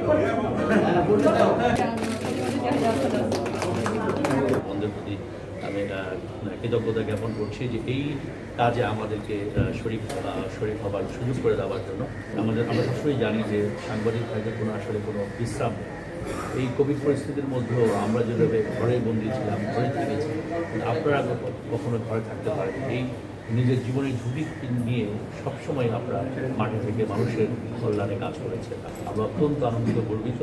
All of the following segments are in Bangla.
বন্ধুর প্রতি আমি কৃতজ্ঞতা জ্ঞাপন করছি যে এই কাজে আমাদেরকে শরীর হবার সুযোগ করে দেওয়ার জন্য। আমরা সবসময় জানি যে সাংবাদিক ভাইদের আসলে কোনো বিশ্রাম নেই। এই কোভিড পরিস্থিতির মধ্যেও আমরা যেভাবে ঘরে বন্দী ছিলাম, ঘরে থেকেছি, আপনারা কখনো ঘরে থাকতে পারেন। এই নিজের জীবনের ঝুঁকি নিয়ে সবসময় আপনারা মাঠে থেকে মানুষের কল্যাণে কাজ করেছেন। আমরা অত্যন্ত আনন্দিত, গর্বিত।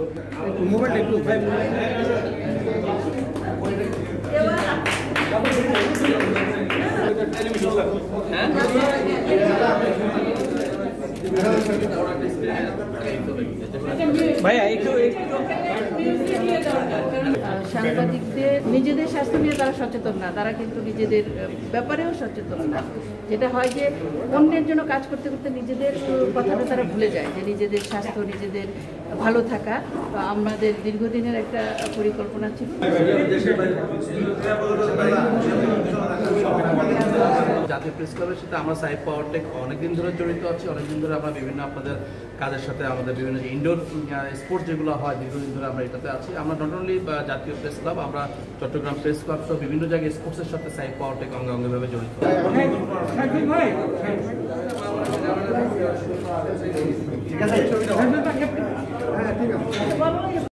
সাংবাদিকদের নিজেদের স্বাস্থ্য নিয়ে তারা সচেতন না, তারা কিন্তু নিজেদের ব্যাপারেও সচেতন না। যেটা হয় যে অন্যের জন্য কাজ করতে করতে নিজেদের কথাটা তারা ভুলে যায় যে নিজেদের স্বাস্থ্য, নিজেদের ভালো থাকা। আমাদের দীর্ঘদিনের একটা পরিকল্পনা ছিল। জাতীয় প্রেস ক্লাবের সাথে আমরা সাইফ পাওয়ারটেক অনেকদিন ধরে জড়িত আছি। অনেকদিন ধরে আমরা বিভিন্ন আপনাদের কাজের সাথে আমাদের বিভিন্ন যে ইনডোর স্পোর্টস যেগুলো হয় দীর্ঘদিন ধরে আমরা এটাতে আছি। আমরা নট অনলি জাতীয় প্রেস ক্লাব, আমরা চট্টগ্রাম প্রেস ক্লাব সহ বিভিন্ন জায়গায় স্পোর্টসের সাথে সাইফ পাওয়ারটেক অঙ্গাঙ্গিভাবে জড়িত। ঠিক আছে।